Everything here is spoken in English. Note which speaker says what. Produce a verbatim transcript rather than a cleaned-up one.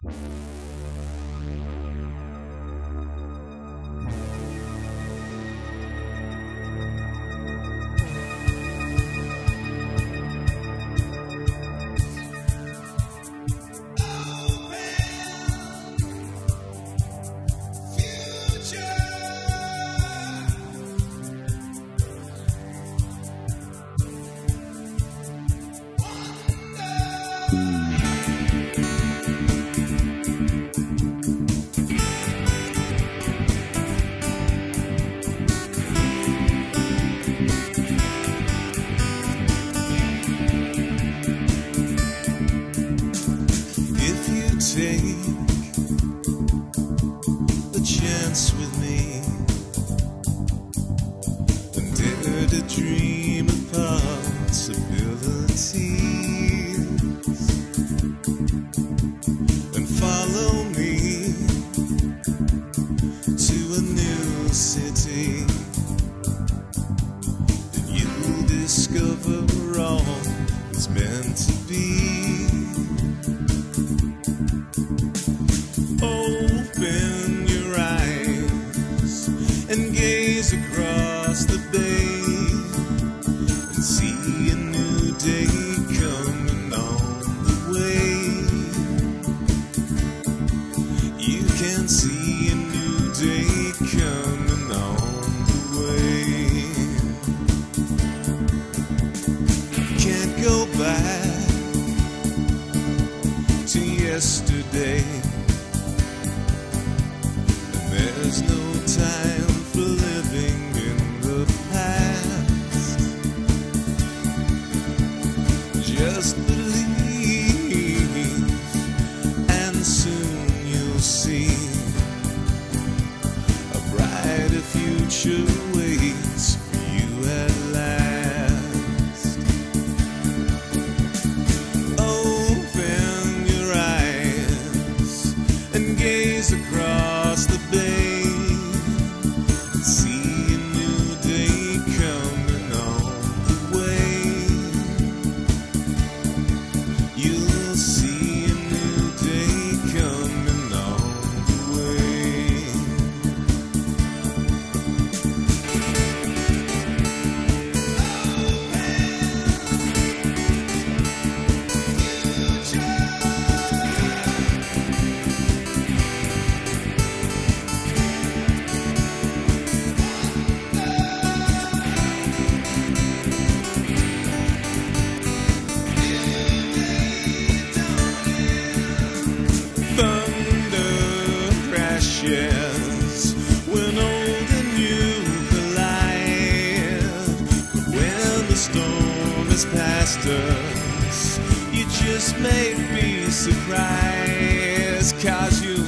Speaker 1: Take the chance with me and dare to dream of possibilities and follow me to a new city, and you'll discover all that's meant to be. Open your eyes and gaze across the bay and see a new day coming on the way. You can see a new day coming on the way. Can't go back to yesterday. There's no time for living in the past. Just believe, and soon you'll see a brighter future waits for you at last. Open your eyes and gaze across the bay. When old and new collide, but when the storm has passed us, you just may be surprised, 'cause you